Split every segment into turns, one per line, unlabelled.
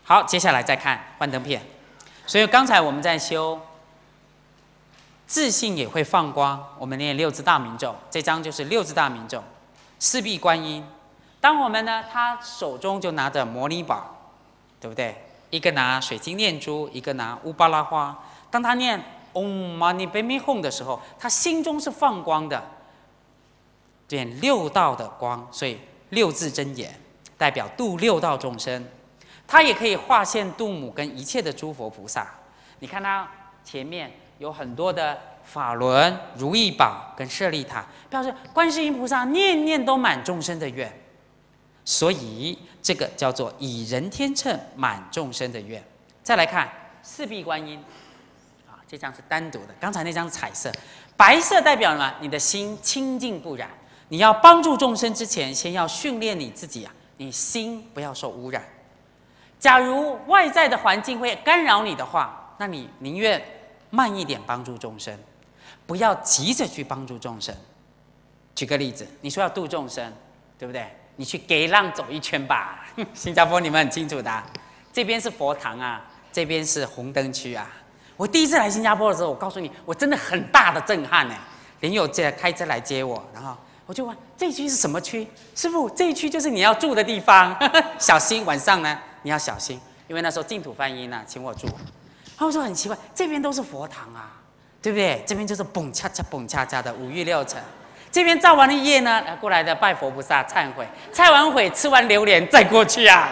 好，接下来再看幻灯片。所以刚才我们在修自信也会放光，我们念六字大明咒，这章就是六字大明咒，四臂观音。当我们呢，他手中就拿着摩尼宝，对不对？一个拿水晶念珠，一个拿乌巴拉花。当他念 Om Mani Padme Hum 的时候，他心中是放光的，点六道的光，所以六字真言代表度六道众生。他也可以化现度母跟一切的诸佛菩萨。你看他前面有很多的法轮、如意宝跟舍利塔，表示观世音菩萨念念都满众生的愿。所以这个叫做以人天秤满众生的愿。再来看四臂观音，啊，这张是单独的，刚才那张是彩色，白色代表了你的心清净不染。你要帮助众生之前，先要训练你自己啊，你心不要受污染。假如外在的环境会干扰你的话，那你宁愿慢一点帮助众生，不要急着去帮助众生。举个例子，你说要度众生，对不对？你去给浪走一圈吧。新加坡你们很清楚的啊，这边是佛堂啊，这边是红灯区啊。我第一次来新加坡的时候，我告诉你，我真的很大的震撼呢。林友开车来接我，然后我就问这一区是什么区？师父，这一区就是你要住的地方，小心晚上呢你要小心，因为那时候净土梵音呢请我住。然后我说很奇怪，这边都是佛堂啊，对不对？这边就是蹦恰恰蹦恰恰的五欲六尘。这边造完了业呢，过来的拜佛菩萨忏悔，忏完悔吃完榴莲再过去啊。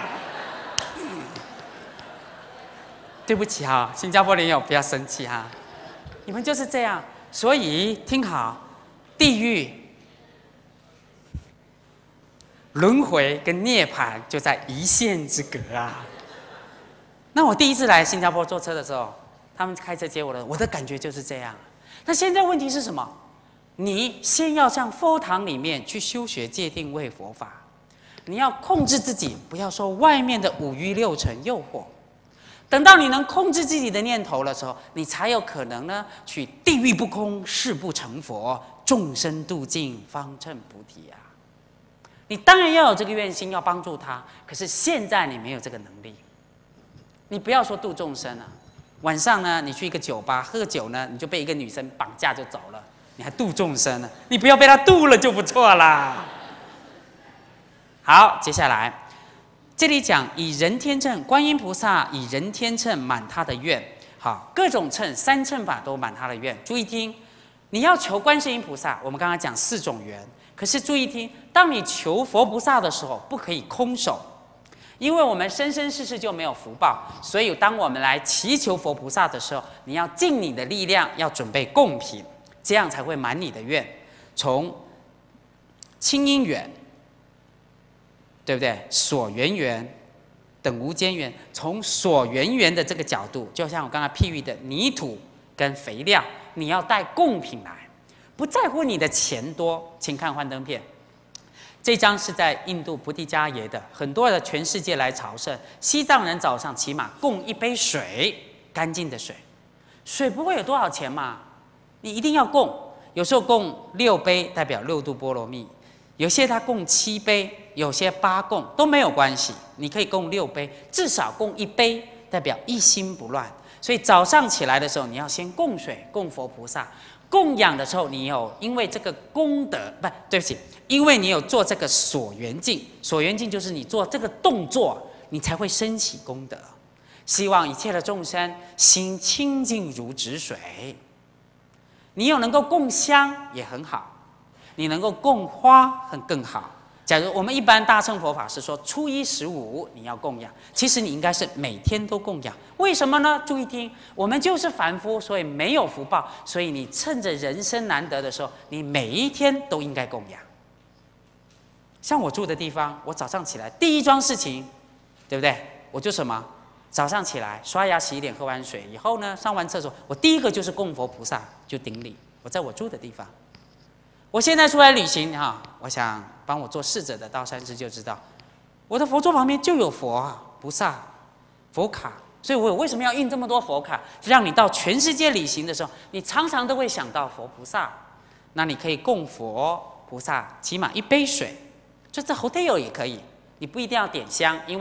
对不起哈，新加坡人友不要生气哈，你们就是这样。所以听好，地狱、轮回跟涅槃就在一线之隔啊。那我第一次来新加坡坐车的时候，他们开车接我的，我的感觉就是这样。那现在问题是什么？你先要向佛堂里面去修学戒定慧佛法，你要控制自己，不要受外面的五欲六尘诱惑。等到你能控制自己的念头的时候，你才有可能呢，去地狱不空，誓不成佛，众生度尽，方证菩提啊！你当然要有这个愿心，要帮助他。可是现在你没有这个能力，你不要说度众生啊，晚上呢，你去一个酒吧喝酒呢，你就被一个女生绑架就走了。你还度众生呢？你不要被他度了就不错啦。好，接下来这里讲以人天秤，观音菩萨以人天秤满他的愿。好，各种秤，三乘法都满他的愿。注意听，你要求观世音菩萨，我们刚刚讲四种缘。可是注意听，当你求佛菩萨的时候，不可以空手，因为我们生生世世就没有福报，所以当我们来祈求佛菩萨的时候，你要尽你的力量，要准备贡品。这样才会满你的愿。从清音缘，对不对？所缘缘等无间缘，从所缘缘的这个角度，就像我刚才譬喻的泥土跟肥料，你要带贡品来，不在乎你的钱多。请看幻灯片，这张是在印度菩提伽耶的，很多的全世界来朝圣。西藏人早上起码供一杯水，干净的水，水不会有多少钱嘛。你一定要供，有时候供6杯代表6度波罗蜜，有些他供7杯，有些8供都没有关系，你可以供6杯，至少供1杯，代表一心不乱。所以早上起来的时候，你要先供水，供佛菩萨。供养的时候，你有因为这个功德，不对不起，因为你有做这个所缘境，所缘境就是你做这个动作，你才会升起功德。希望一切的众生心清净如止水。你有能够供香也很好，你能够供花更好。假如我们一般大乘佛法是说初一15你要供养，其实你应该是每天都供养。为什么呢？注意听，我们就是凡夫，所以没有福报，所以你趁着人生难得的时候，你每一天都应该供养。像我住的地方，我早上起来第一桩事情，对不对？我就什么？早上起来刷牙洗脸，喝完水以后呢，上完厕所，我第一个就是供佛菩萨，就顶礼。我在我住的地方。我现在出来旅行哈，我想帮我做侍者的道山师就知道，我的佛桌旁边就有佛菩萨佛卡，所以我为什么要印这么多佛卡？让你到全世界旅行的时候，你常常都会想到佛菩萨。那你可以供佛菩萨起码1杯水，就在 hotel 也可以，你不一定要点香，因为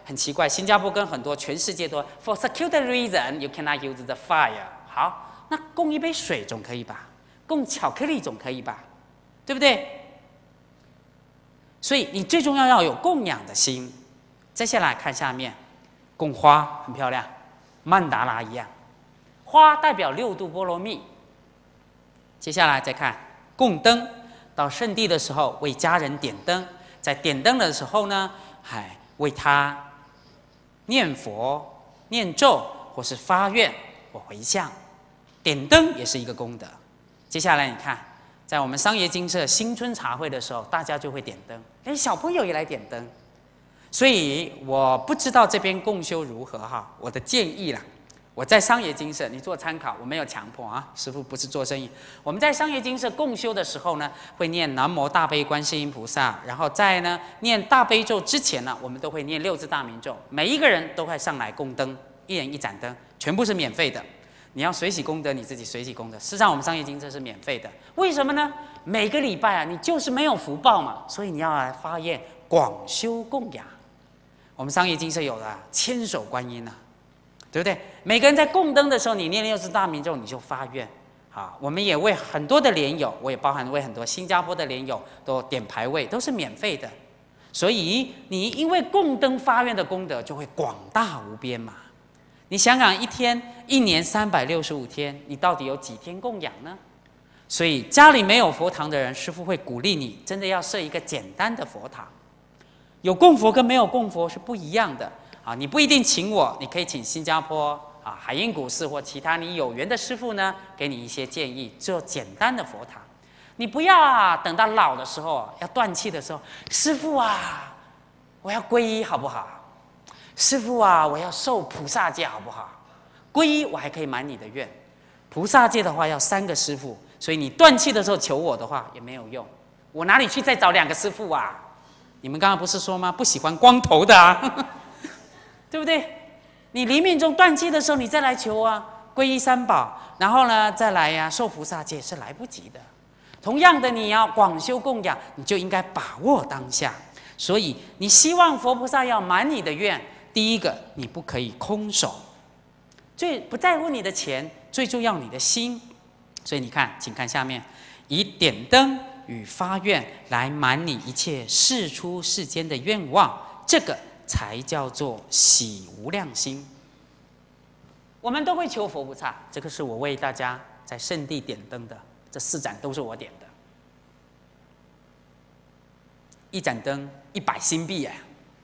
很奇怪，新加坡跟很多全世界都 for security reason you cannot use the fire。好，那供一杯水总可以吧？供巧克力总可以吧？对不对？所以你最重要有供养的心。接下来看下面，供花很漂亮，曼达拉一样，花代表6度波罗蜜。接下来再看供灯，到圣地的时候为家人点灯，在点灯的时候呢，为他念佛、念咒或是发愿或回向，点灯也是一个功德。接下来你看，在我们商业精舍新春茶会的时候，大家就会点灯，连小朋友也来点灯。所以我不知道这边共修如何哈，我的建议啦，我在商业精舍你做参考，我没有强迫啊，师父不是做生意。我们在商业精舍共修的时候呢，会念南无大悲观世音菩萨，然后在呢念大悲咒之前呢，我们都会念6字大明咒，每一个人都会上来供灯，一人一盏灯，全部是免费的。你要随喜功德，你自己随喜功德。事实上，我们商业精舍是免费的，为什么呢？每个礼拜啊，你就是没有福报嘛，所以你要来发愿广修供养。我们商业精舍有了千手观音啊，对不对？每个人在供灯的时候，你念6字大明咒，你就发愿。好，我们也为很多的莲友，我也包含为很多新加坡的莲友都点牌位，都是免费的。所以你因为供灯发愿的功德就会广大无边嘛。你想想，一年365天，你到底有几天供养呢？所以家里没有佛堂的人，师父会鼓励你，真的要设一个简单的佛堂。有供佛跟没有供佛是不一样的啊！你不一定请我，你可以请新加坡海印古寺或其他你有缘的师父呢，给你一些建议，做简单的佛堂。你不要等到老的时候要断气的时候，师父啊，我要皈依好不好？师父啊，我要受菩萨戒好不好？皈依我还可以满你的愿，菩萨戒的话要3个师父，所以你断气的时候求我的话也没有用，我哪里去再找2个师父啊？你们刚刚不是说吗？不喜欢光头的啊，对不对？你临命中断气的时候，你再来求啊，皈依3宝，然后呢再来受菩萨戒是来不及的。同样的，你要广修供养，你就应该把握当下。所以你希望佛菩萨要满你的愿，第一个你不可以空手，最不在乎你的钱，最重要你的心。所以你看，请看下面，以点灯与发愿来满你一切世出世间的愿望，这个才叫做喜无量心。我们都会求佛菩萨，这个是我为大家在圣地点灯的，这4盏都是我点的。1盏灯100新币哎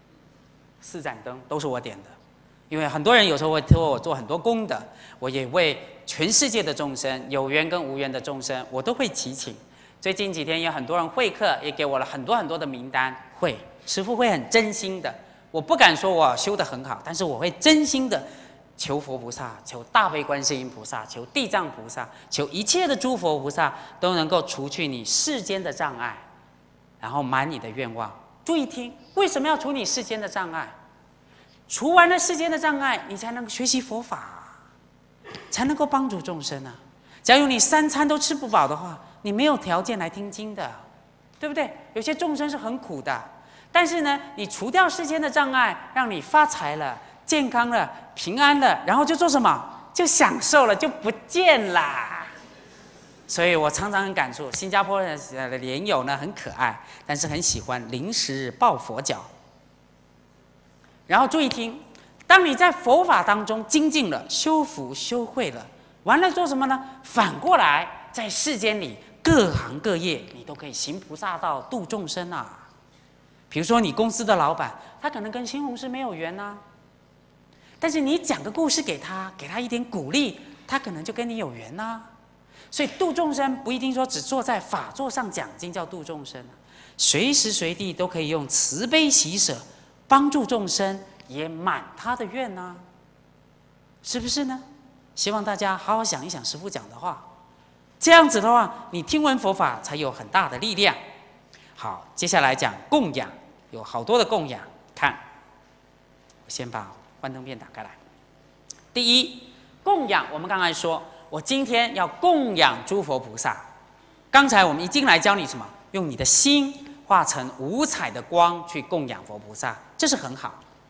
，4盏灯都是我点的。因为很多人有时候会托我做很多功德，我也为全世界的众生，有缘跟无缘的众生，我都会祈请。最近几天有很多人会客，也给我了很多的名单。师父会很真心的，我不敢说我修得很好，但是我会真心的求佛菩萨，求大悲观世音菩萨，求地藏菩萨，求一切的诸佛菩萨都能够除去你世间的障碍，然后满你的愿望。注意听，为什么要除你世间的障碍？除完了世间的障碍，你才能学习佛法，才能够帮助众生啊。假如你3餐都吃不饱的话，你没有条件来听经的，对不对？有些众生是很苦的，但是呢，你除掉世间的障碍，让你发财了、健康了、平安了，然后就做什么？就享受了，就不见啦。所以我常常很感触，新加坡的莲友呢很可爱，但是很喜欢临时抱佛脚。然后注意听，当你在佛法当中精进了、修福修慧了，完了做什么呢？反过来，在世间里各行各业，你都可以行菩萨道，度众生啊。比如说你公司的老板，他可能跟新红师没有缘啊，但是你讲个故事给他，给他一点鼓励，他可能就跟你有缘啊。所以度众生不一定说只坐在法座上讲经叫度众生，随时随地都可以用慈悲喜舍帮助众生，也满他的愿啊，是不是呢？希望大家好好想一想师父讲的话，这样子的话，你听闻佛法才有很大的力量。好，接下来讲供养，有好多的供养。看，我先把幻灯片打开来。第一，供养，我们刚才说，我今天要供养诸佛菩萨。刚才我们一进来教你什么？用你的心化成5彩的光去供养佛菩萨，这是很好。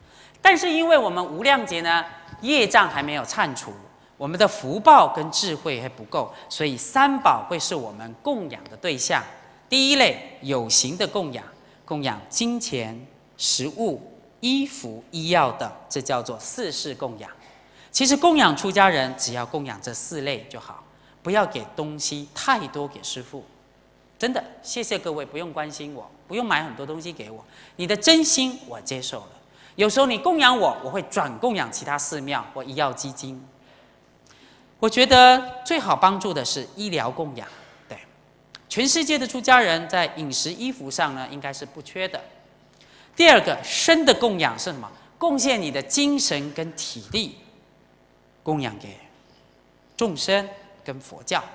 但是因为我们无量劫呢，业障还没有忏除，我们的福报跟智慧还不够，所以三宝会是我们供养的对象。第一类有形的供养，供养金钱、食物、衣服、医药等，这叫做四世供养。其实供养出家人，只要供养这4类就好，不要给东西太多给师父。真的，谢谢各位，不用关心我，不用买很多东西给我，你的真心我接受了。有时候你供养我，我会转供养其他寺庙或医药基金。我觉得最好帮助的是医疗供养。对，全世界的出家人在饮食衣服上呢，应该是不缺的。第二个，身的供养是什么？贡献你的精神跟体力，供养给众生跟佛教。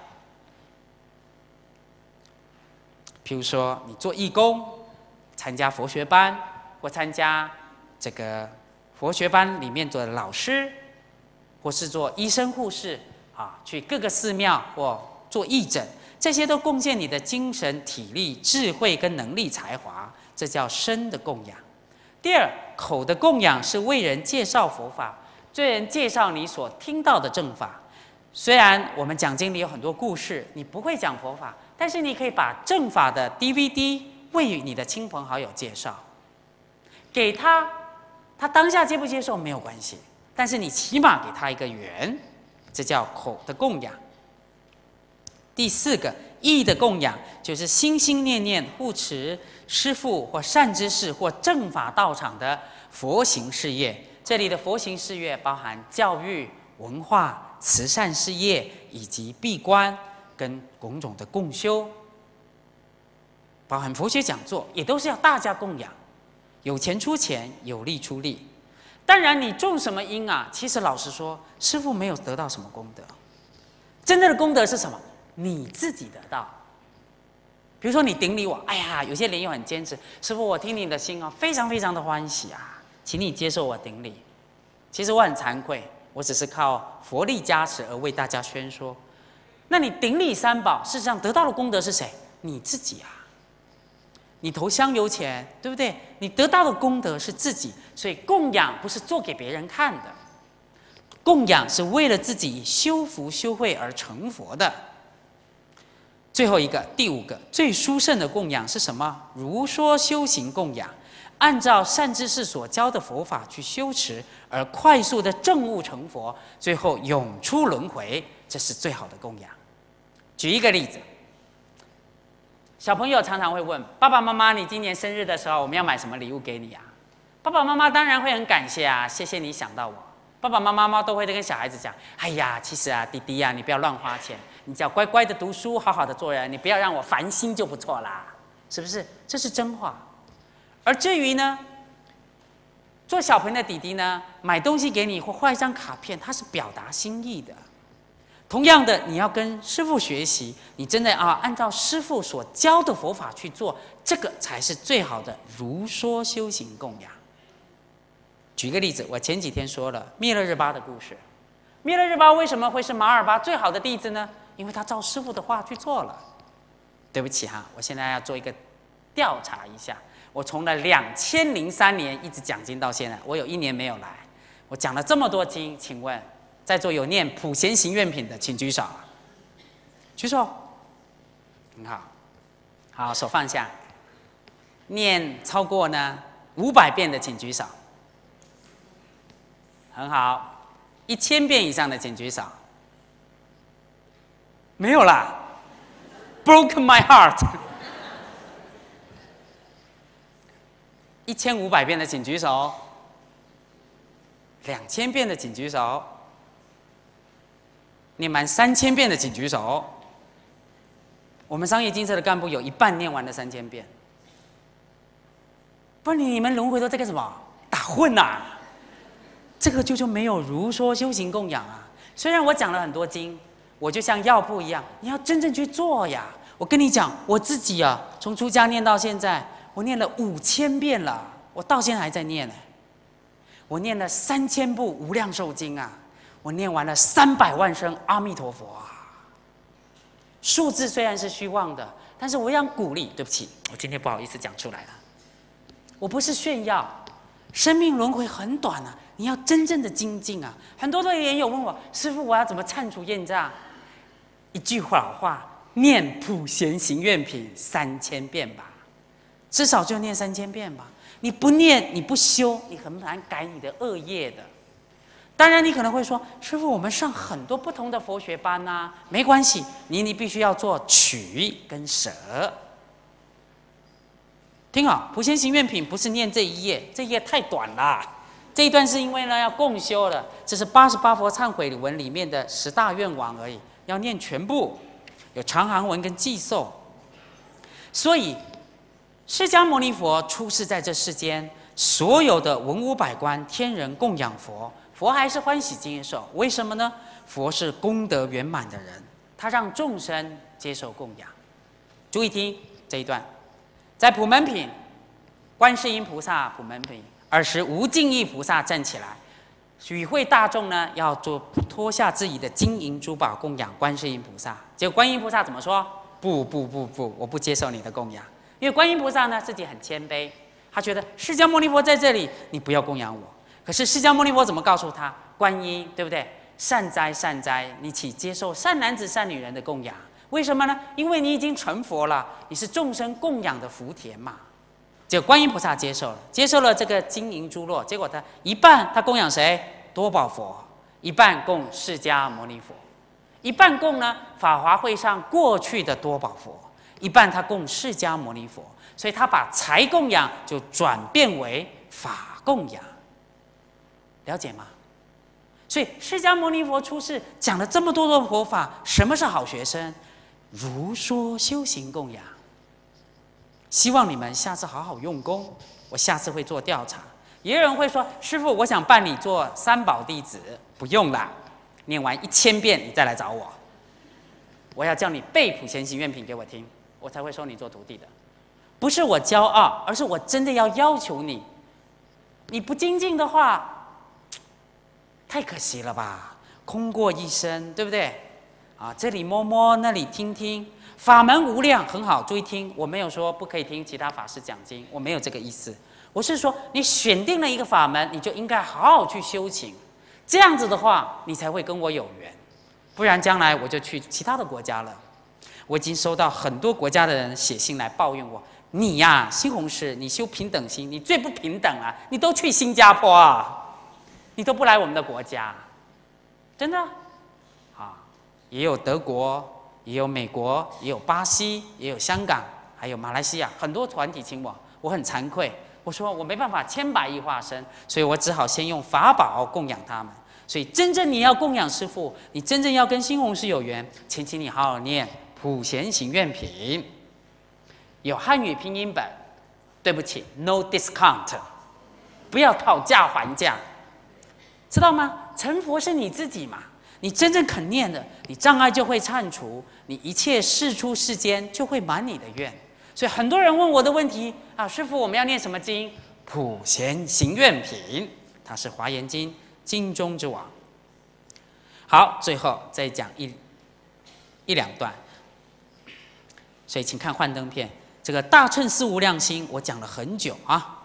譬如说，你做义工，参加佛学班，或参加这个佛学班里面做的老师，或是做医生护士啊，去各个寺庙或做义诊，这些都贡献你的精神、体力、智慧跟能力、才华，这叫身的供养。第二，口的供养是为人介绍佛法，为人介绍你所听到的正法。虽然我们讲经里有很多故事，你不会讲佛法，但是你可以把正法的 DVD 为你的亲朋好友介绍，给他，他当下接不接受没有关系，但是你起码给他一个缘，这叫口的供养。第四个，意的供养，就是心心念念护持师父或善知识或正法道场的佛行事业。这里的佛行事业包含教育、文化、慈善事业，以及闭关跟种种的共修，包含佛学讲座，也都是要大家供养，有钱出钱，有力出力。当然，你种什么因啊？其实老实说，师父没有得到什么功德，真正的功德是什么？你自己得到。比如说你顶礼我，哎呀，有些莲友很坚持，师父，我听你的心啊，非常非常的欢喜啊，请你接受我顶礼。其实我很惭愧，我只是靠佛力加持而为大家宣说。那你顶礼三宝，事实上得到的功德是谁？你自己啊。你投香油钱，对不对？你得到的功德是自己，所以供养不是做给别人看的，供养是为了自己修福修慧而成佛的。最后一个，第五个，最殊胜的供养是什么？如说修行供养，按照善知识所教的佛法去修持，而快速的证悟成佛，最后永出轮回，这是最好的供养。举一个例子，小朋友常常会问爸爸妈妈：“你今年生日的时候，我们要买什么礼物给你啊？”爸爸妈妈当然会很感谢啊，谢谢你想到我。爸爸妈妈都会跟小孩子讲：“哎呀，其实啊，弟弟啊，你不要乱花钱，你只要乖乖的读书，好好的做人，你不要让我烦心就不错啦，是不是？”这是真话。而至于呢，做小朋友的弟弟呢，买东西给你或画一张卡片，他是表达心意的。同样的，你要跟师父学习，你真的按照师父所教的佛法去做，这个才是最好的如说修行供养。举个例子，我前几天说了密勒日巴的故事。密勒日巴为什么会是马尔巴最好的弟子呢？因为他照师父的话去做了。对不起哈，我现在要做一个调查一下。我从了2003年一直讲经到现在，我有1年没有来。我讲了这么多经，请问在座有念普贤行愿品的，请举手。举手。很好，好，手放下。念超过呢500遍的，请举手。很好，1000遍以上的请举手。没有啦 ，broken my heart。1500遍的请举手。2000遍的请举手。念满3000遍的请举手。我们商业精舍的干部有一半念完了3000遍。不然你们轮回都在干什么？打混啊！这个就没有如说修行供养啊。虽然我讲了很多经，我就像药铺一样，你要真正去做呀。我跟你讲，我自己啊，从出家念到现在，我念了5000遍了，我到现在还在念呢。我念了3000部无量寿经啊，我念完了300万声阿弥陀佛啊。数字虽然是虚妄的，但是我想鼓励。对不起，我今天不好意思讲出来了。我不是炫耀， 生命轮回很短啊，你要真正的精进啊。很多的人有问我，师父，我要怎么铲除业障？一句老话，念普贤行愿品3000遍吧，至少就念3000遍吧。你不念，你不修，你很难改你的恶业的。当然，你可能会说，师父，我们上很多不同的佛学班啊，没关系，你必须要做取跟舍。听好，普贤行愿品不是念这一页，这一页太短了。这一段是因为呢要共修了，这是88佛忏悔文里面的10大愿望而已，要念全部，有长行文跟寄颂。所以，释迦牟尼佛出世在这世间，所有的文武百官、天人供养佛，佛还是欢喜接受。为什么呢？佛是功德圆满的人，他让众生接受供养。注意听这一段。在普门品，观世音菩萨普门品，尔时无尽意菩萨站起来，与会大众呢要脱下自己的金银珠宝供养观世音菩萨。结果观音菩萨怎么说？不，我不接受你的供养。因为观音菩萨呢自己很谦卑，他觉得释迦牟尼佛在这里，你不要供养我。可是释迦牟尼佛怎么告诉他？观音，对不对？善哉善哉，你请接受善男子善女人的供养。为什么呢？因为你已经成佛了，你是众生供养的福田嘛。结果观音菩萨接受了这个金银珠珞，结果他一半他供养谁？多宝佛，一半供释迦牟尼佛，一半供呢法华会上过去的多宝佛，一半他供释迦牟尼佛。所以他把财供养就转变为法供养，了解吗？所以释迦牟尼佛出世讲了这么多的佛法，什么是好学生？如说修行供养。希望你们下次好好用功，我下次会做调查。也有人会说，师父，我想办理做三宝弟子。不用啦，念完1000遍你再来找我，我要叫你背普贤行愿品给我听，我才会收你做徒弟的。不是我骄傲，而是我真的要求你，你不精进的话，太可惜了吧，空过一生，对不对？啊，这里摸摸，那里听听，法门无量，很好，注意听。我没有说不可以听其他法师讲经，我没有这个意思。我是说，你选定了一个法门，你就应该好好去修行，这样子的话，你才会跟我有缘。不然将来我就去其他的国家了。我已经收到很多国家的人写信来抱怨我，你呀，新弘师，你修平等心，你最不平等啊！你都去新加坡啊，你都不来我们的国家，真的。也有德国，也有美国，也有巴西，也有香港，还有马来西亚，很多团体请我很惭愧。我说我没办法千百亿化身，所以我只好先用法宝供养他们。所以真正你要供养师父，你真正要跟新弘师有缘，请你好好念普贤行愿品，有汉语拼音本。对不起 ，no discount， 不要讨价还价，知道吗？成佛是你自己嘛。你真正肯念的，你障碍就会忏除，你一切世出世间就会满你的愿。所以很多人问我的问题啊，师父，我们要念什么经？普贤行愿品，它是华严经经中之王。好，最后再讲一两段。所以请看幻灯片，这个大乘四无量心，我讲了很久啊。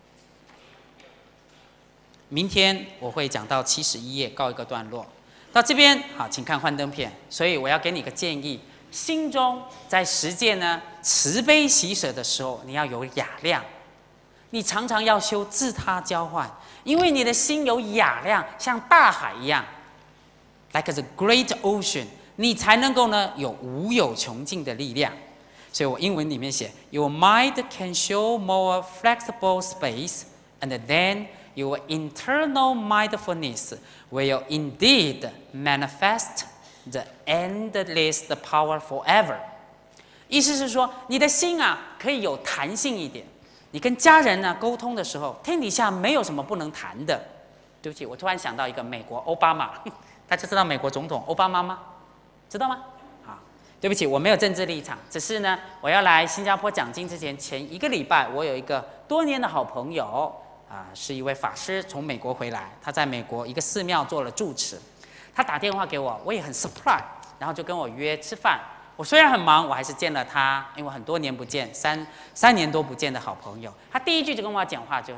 明天我会讲到71页，告一个段落。到这边好，请看幻灯片。所以我要给你个建议：心中在实践呢慈悲喜舍的时候，你要有雅量。你常常要修自他交换，因为你的心有雅量，像大海一样 ，like the great ocean， 你才能够呢有无有穷尽的力量。所以我英文里面写 ，Your mind can show more flexible space, and then。Your internal mindfulness will indeed manifest the endless power forever。意思是说，你的心啊，可以有弹性一点。你跟家人呢沟通的时候，天底下没有什么不能谈的。对不起，我突然想到一个美国奥巴马，大家知道美国总统奥巴马吗？知道吗？好，对不起，我没有政治立场，只是呢，我要来新加坡讲经之前1个礼拜，我有一个多年的好朋友。是一位法师从美国回来，他在美国一个寺庙做了住持。他打电话给我，我也很 surprise， 然后就跟我约吃饭。我虽然很忙，我还是见了他，因为很多年不见，3年多不见的好朋友。他第一句就跟我讲话，就是说：“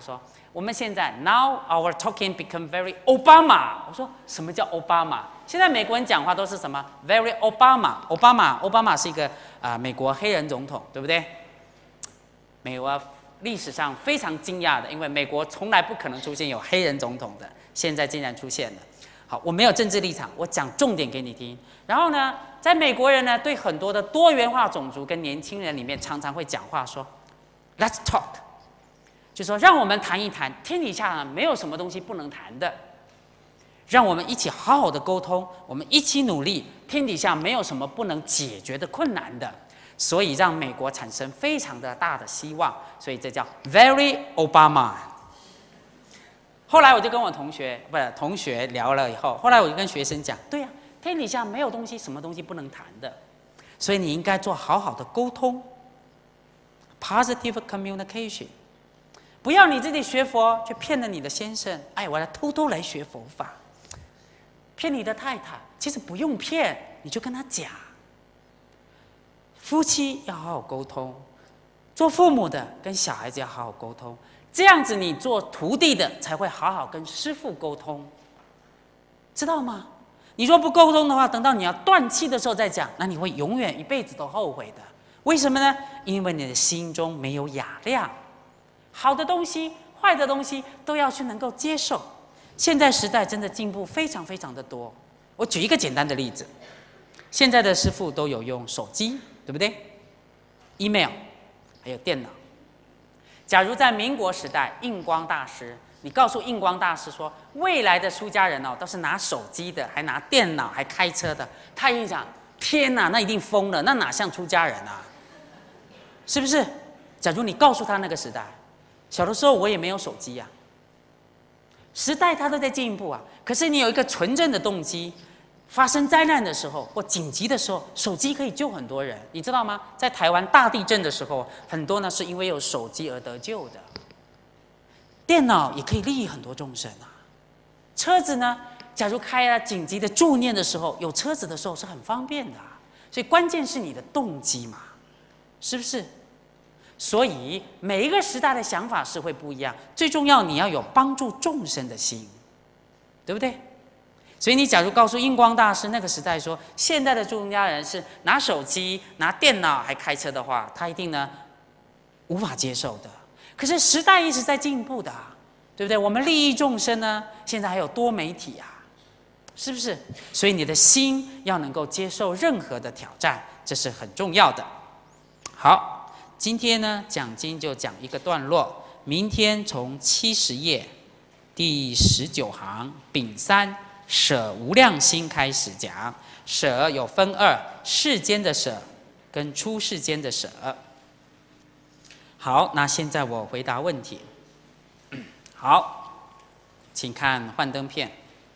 我们现在 now our talking become very Obama。我说什么叫 Obama？ 现在美国人讲话都是什么 very Obama。Obama 是一个美国黑人总统，对不对？美国历史上非常惊讶的，因为美国从来不可能出现有黑人总统的，现在竟然出现了。好，我没有政治立场，我讲重点给你听。然后呢，在美国人呢，对很多的多元化种族跟年轻人里面，常常会讲话说 ，Let's talk， 就说让我们谈一谈，天底下没有什么东西不能谈的，让我们一起好好的沟通，我们一起努力，天底下没有什么不能解决的困难的，所以让美国产生非常的大的希望，所以这叫 Very Obama。后来我就跟我同学聊了以后，后来我就跟学生讲，对呀，天底下没有东西，什么东西不能谈的，所以你应该做好好的沟通 ，positive communication， 不要你自己学佛却骗了你的先生，哎，我来偷偷来学佛法，骗你的太太，其实不用骗，你就跟他讲，夫妻要好好沟通，做父母的跟小孩子要好好沟通。这样子，你做徒弟的才会好好跟师父沟通，知道吗？你若不沟通的话，等到你要断气的时候再讲，那你会永远一辈子都后悔的。为什么呢？因为你的心中没有雅量，好的东西、坏的东西都要去能够接受。现在时代真的进步非常非常的多。我举一个简单的例子，现在的师父都有用手机，对不对 ？email， 还有电脑。假如在民国时代，印光大师，你告诉印光大师说，未来的出家人哦，都是拿手机的，还拿电脑，还开车的，他一定想，天哪，那一定疯了，那哪像出家人啊？是不是？假如你告诉他那个时代，小的时候我也没有手机啊，时代它都在进步啊，可是你有一个纯正的动机。发生灾难的时候或紧急的时候，手机可以救很多人，你知道吗？在台湾大地震的时候，很多呢是因为有手机而得救的。电脑也可以利益很多众生啊。车子呢，假如开了紧急的助念的时候，有车子的时候是很方便的啊。所以关键是你的动机嘛，是不是？所以每一个时代的想法是会不一样，最重要你要有帮助众生的心，对不对？所以你假如告诉印光大师那个时代说，现在的出家人是拿手机、拿电脑还开车的话，他一定呢无法接受的。可是时代一直在进步的啊，对不对？我们利益众生呢，现在还有多媒体啊，是不是？所以你的心要能够接受任何的挑战，这是很重要的。好，今天呢讲经就讲一个段落，明天从70页第19行丙3。舍无量心开始讲，舍有分二，世间的舍跟出世间的舍。好，那现在我回答问题。好，请看幻灯片。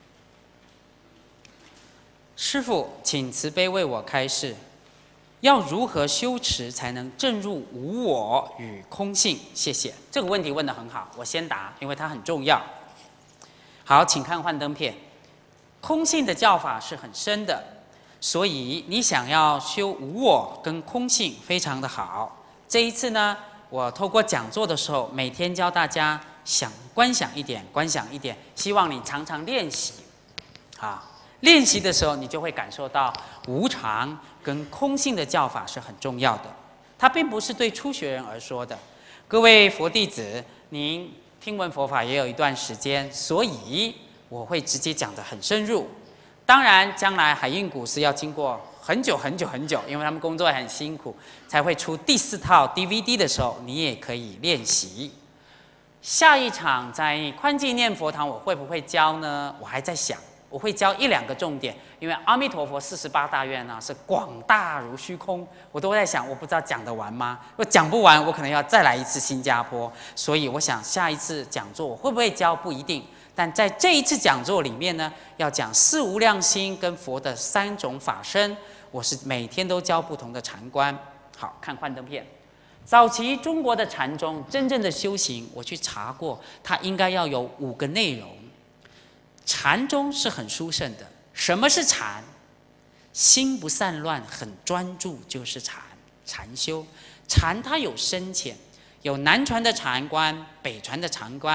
师父，请慈悲为我开示，要如何修持才能证入无我与空性？谢谢。这个问题问得很好，我先答，因为它很重要。好，请看幻灯片。空性的教法是很深的，所以你想要修无我跟空性非常的好。这一次呢，我透过讲座的时候，每天教大家观想一点，观想一点，希望你常常练习。啊，练习的时候，你就会感受到无常跟空性的教法是很重要的。它并不是对初学人而说的。各位佛弟子，您听闻佛法也有一段时间，所以我会直接讲得很深入。当然，将来海印古寺要经过很久，因为他们工作很辛苦，才会出第4套 DVD 的时候，你也可以练习。下一场在宽济念佛堂，我会不会教呢？我还在想，我会教1、2个重点，因为阿弥陀佛48大愿啊是广大如虚空，我都在想，我不知道讲得完吗？如果讲不完，我可能要再来一次新加坡。所以我想下一次讲座我会不会教不一定。但在这一次讲座里面呢，要讲4无量心跟佛的3种法身，我是每天都教不同的禅观。好，看幻灯片。早期中国的禅宗真正的修行，我去查过，它应该要有5个内容。禅宗是很殊胜的。什么是禅？心不散乱，很专注就是禅。禅修，禅它有深浅，有南传的禅观、北传的禅观。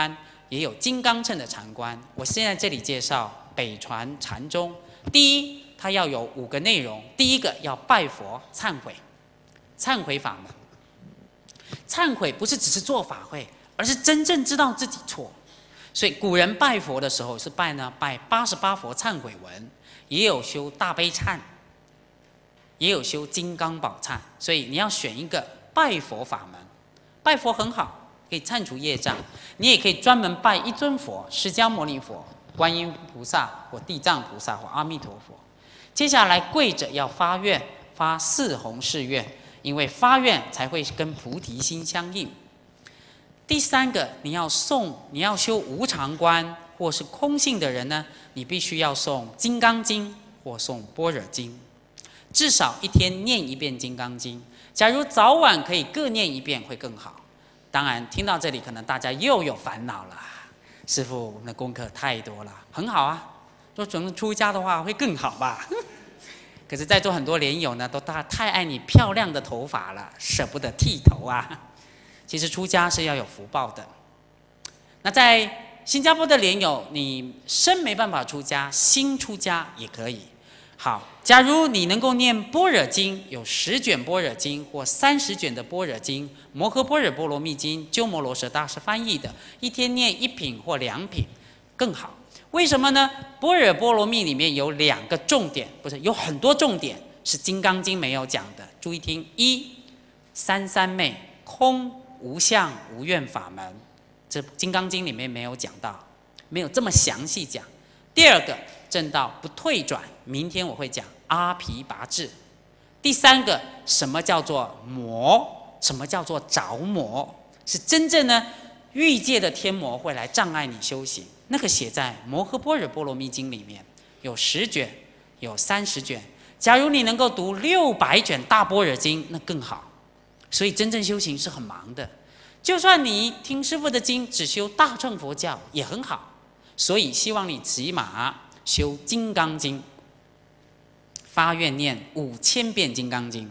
也有金刚乘的禅观。我现在这里介绍北传禅宗。第一，它要有5个内容。第一个要拜佛忏悔，忏悔法门。忏悔不是只是做法会，而是真正知道自己错。所以古人拜佛的时候是拜88佛忏悔文，也有修大悲忏，也有修金刚宝忏。所以你要选一个拜佛法门。拜佛很好，可以忏除业障。你也可以专门拜一尊佛，释迦牟尼佛、观音菩萨或地藏菩萨或阿弥陀佛。接下来跪着要发愿，发4弘誓愿，因为发愿才会跟菩提心相应。第3个，你要修无常观或是空性的人呢，你必须要诵《金刚经》或诵《般若经》，至少一天念1遍《金刚经》。假如早晚可以各念1遍会更好。当然，听到这里可能大家又有烦恼了，师父，我们的功课太多了，很好啊。若准备出家的话会更好吧？可是，在座很多莲友呢，都太爱你漂亮的头发了，舍不得剃头啊。其实出家是要有福报的。那在新加坡的莲友，你身没办法出家，心出家也可以。好，假如你能够念般若经，有10卷般若经或30卷的般若经，摩诃般若波罗蜜经，鸠摩罗什大师翻译的，一天念1品或2品更好。为什么呢？般若波罗蜜里面有2个重点，不是有很多重点是《金刚经》没有讲的。注意听：一，三三昧，空无相无愿法门，这《金刚经》里面没有讲到，没有这么详细讲。第2个，正道不退转，明天我会讲阿毗跋致。第3个，什么叫做魔？什么叫做着魔？是真正呢欲界的天魔会来障碍你修行。那个写在《摩诃般若波罗蜜经》里面，有10卷，有30卷。假如你能够读600卷大般若经，那更好。所以真正修行是很忙的。就算你听师父的经，只修大乘佛教也很好。所以希望你起码修《金刚经》，发愿念5000遍《金刚经》。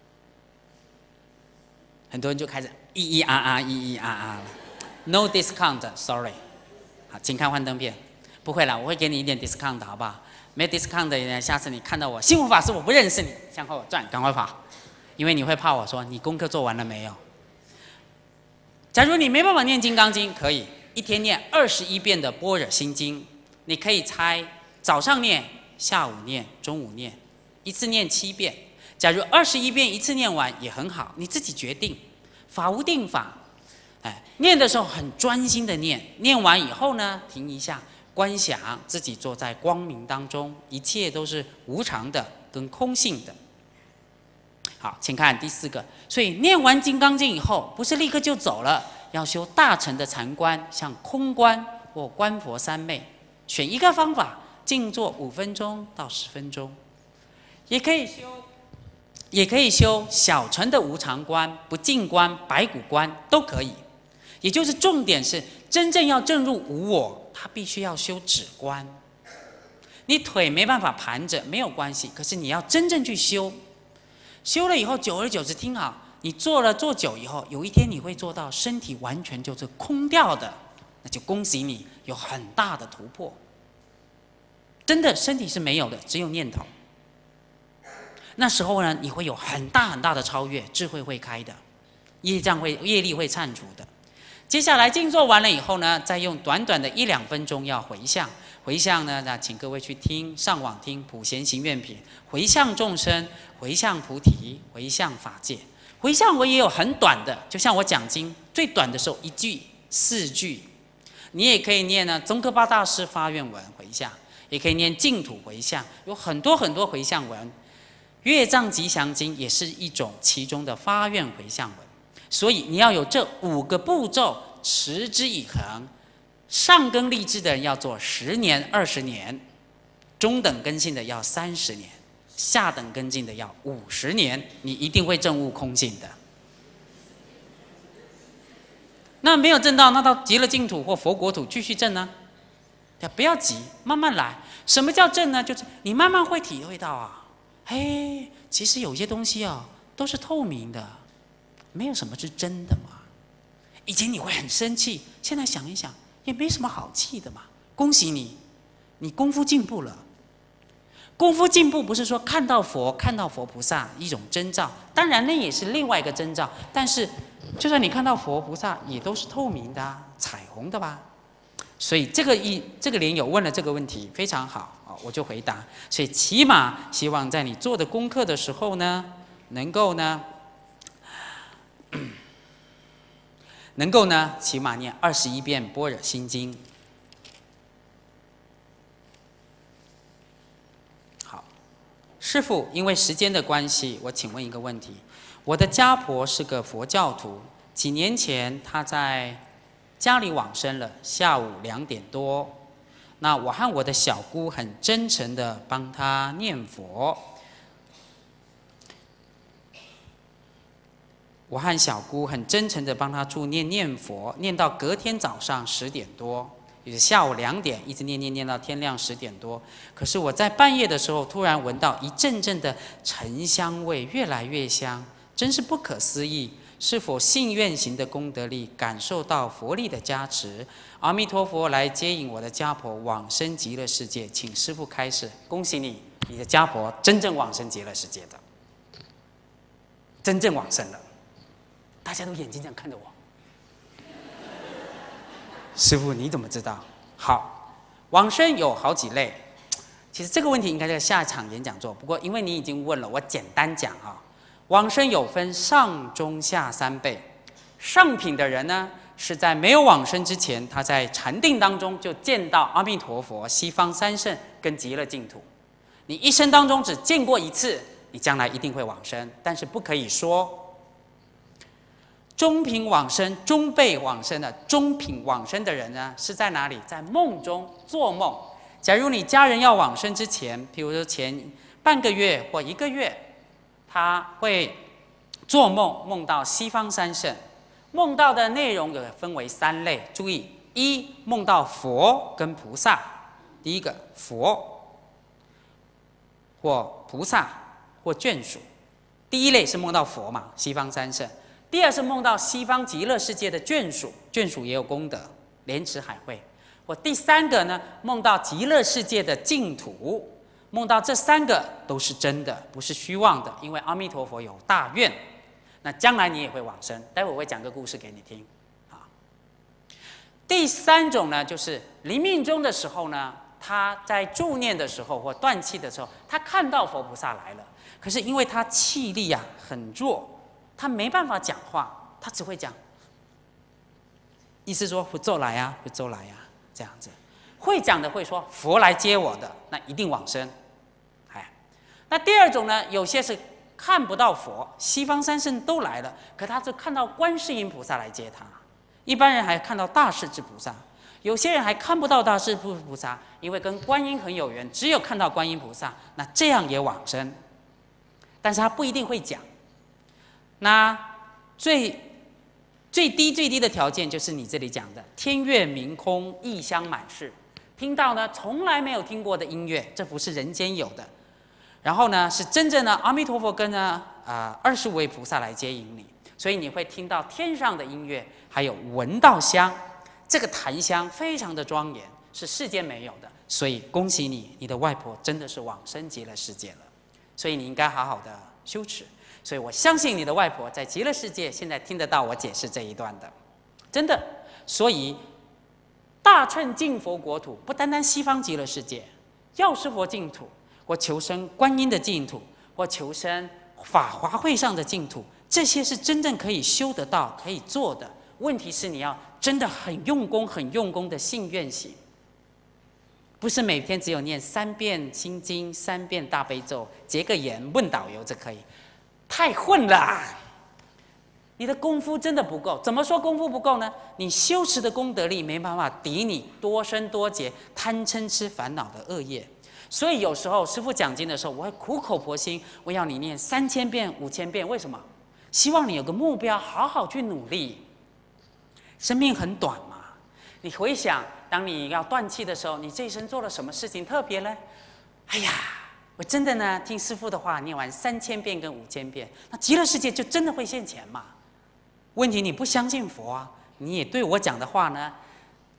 很多人就开始咿咿啊啊咿咿啊啊了。No discount，sorry。好，请看幻灯片。不会啦，我会给你一点 discount， 好不好？没 discount 的人，下次你看到我心无法师，我不认识你，向后转，赶快跑，因为你会怕我说你功课做完了没有。假如你没办法念《金刚经》，可以一天念21遍的《般若心经》，你可以猜早上念、下午念、中午念，一次念7遍。假如21遍一次念完也很好，你自己决定。法无定法。念的时候很专心的念，念完以后呢，停一下，观想自己坐在光明当中，一切都是无常的跟空性的。好，请看第4个。所以念完《金刚经》以后，不是立刻就走了，要修大乘的禅观，像空观或观佛三昧，选一个方法，静坐5分钟到10分钟，也可以修小乘的无常观、不净观、白骨观都可以。也就是重点是真正要证入无我，他必须要修止观。你腿没办法盘着没有关系，可是你要真正去修，修了以后，久而久之，听好，你做久以后，有一天你会做到身体完全就是空掉的，那就恭喜你有很大的突破。真的身体是没有的，只有念头。那时候呢，你会有很大很大的超越，智慧会开的，业力会忏除的。接下来静坐完了以后呢，再用短短的1-2分钟要回向。回向呢，那请各位去上网听《普贤行愿品》，回向众生，回向菩提，回向法界。回向我也有很短的，就像我讲经最短的时候1句、4句。你也可以念呢宗喀巴大师发愿文回向，也可以念净土回向，有很多很多回向文。月藏吉祥经也是一种其中的发愿回向文。所以你要有这5个步骤，持之以恒。上根立志的人要做10年、20年，中等根性的要30年，下等根性的要50年，你一定会证悟空性的。那没有证到，那到极乐净土或佛国土继续证呢？不要急，慢慢来。什么叫证呢？就是你慢慢会体会到啊，其实有些东西啊都是透明的。没有什么是真的嘛。以前你会很生气，现在想一想， 也没什么好气的嘛。恭喜你，你功夫进步了。功夫进步不是说看到佛菩萨一种征兆，当然那也是另外一个征兆。但是，就算你看到佛菩萨，也都是透明的啊，彩虹的吧。所以这个莲友问了这个问题，非常好啊，我就回答。所以起码希望在你做的功课的时候呢，能够呢，起码念21遍般若心经。好，师父，因为时间的关系，我请问一个问题：我的家婆是个佛教徒，几年前她在家里往生了，下午2点多。那我和我的小姑很真诚的帮她念佛。我和小姑很真诚的帮她助念佛，念到隔天早上10点多，也是下午2点，一直念到天亮10点多。可是我在半夜的时候，突然闻到一阵阵的沉香味，越来越香，真是不可思议。是否信愿行的功德力感受到佛力的加持？阿弥陀佛来接引我的家婆往生极乐世界，请师父开示。恭喜你，你的家婆真正往生极乐世界的，真正往生了。大家都眼睛这样看着我。师父你怎么知道？好，往生有好几类。其实这个问题应该在下一场演讲做，不过因为你已经问了，我简单讲啊。往生有分上中下3辈，上品的人呢，是在没有往生之前，他在禅定当中就见到阿弥陀佛、西方三圣跟极乐净土。你一生当中只见过一次，你将来一定会往生，但是不可以说。中品往生、中辈往生的中品往生的人呢，是在哪里？在梦中做梦。假如你家人要往生之前，譬如说前半个月或1个月。他会做梦，梦到西方三圣，梦到的内容有分为3类。注意，一梦到佛跟菩萨。第一个佛或菩萨或眷属。第一类是梦到佛嘛，西方三圣。第二是梦到西方极乐世界的眷属，眷属也有功德，莲池海会。或第3个呢，梦到极乐世界的净土。梦到这3个都是真的，不是虚妄的，因为阿弥陀佛有大愿，那将来你也会往生。待会我会讲个故事给你听。啊，第3种呢，就是临命终的时候呢，他在助念的时候或断气的时候，他看到佛菩萨来了，可是因为他气力啊很弱，他没办法讲话，他只会讲，意思说佛咒来啊，佛咒来啊，这样子。会讲的会说佛来接我的，那一定往生。那第2种呢，有些是看不到佛，西方三圣都来了，可他只看到观世音菩萨来接他。一般人还看到大势至菩萨，有些人还看不到大势至菩萨，因为跟观音很有缘，只有看到观音菩萨，那这样也往生。但是他不一定会讲。那最低的条件就是你这里讲的天乐明空，异香满室，听到呢从来没有听过的音乐，这不是人间有的。然后呢，是真正的阿弥陀佛跟呢25位菩萨来接引你，所以你会听到天上的音乐，还有闻到香，这个檀香非常的庄严，是世间没有的。所以恭喜你，你的外婆真的是往生极乐世界了，所以你应该好好的修持。所以我相信你的外婆在极乐世界现在听得到我解释这一段的，真的。所以大乘净佛国土不单单西方极乐世界，药师佛净土。或求生观音的净土，或求生法华会上的净土，这些是真正可以修得到、可以做的。问题是你要真的很用功的信愿行，不是每天只有念3遍心经、3遍大悲咒，结个言问导游就可以，太混了。你的功夫真的不够。怎么说功夫不够呢？你修持的功德力没办法抵你多生多劫贪嗔痴烦恼的恶业。所以有时候师父讲经的时候，我会苦口婆心，我要你念3000遍、5000遍。为什么？希望你有个目标，好好去努力。生命很短嘛，你回想，当你要断气的时候，你这一生做了什么事情特别呢？哎呀，我真的呢，听师父的话，念完3000遍跟5000遍，那极乐世界就真的会现前嘛？问题你不相信佛啊，你也对我讲的话呢，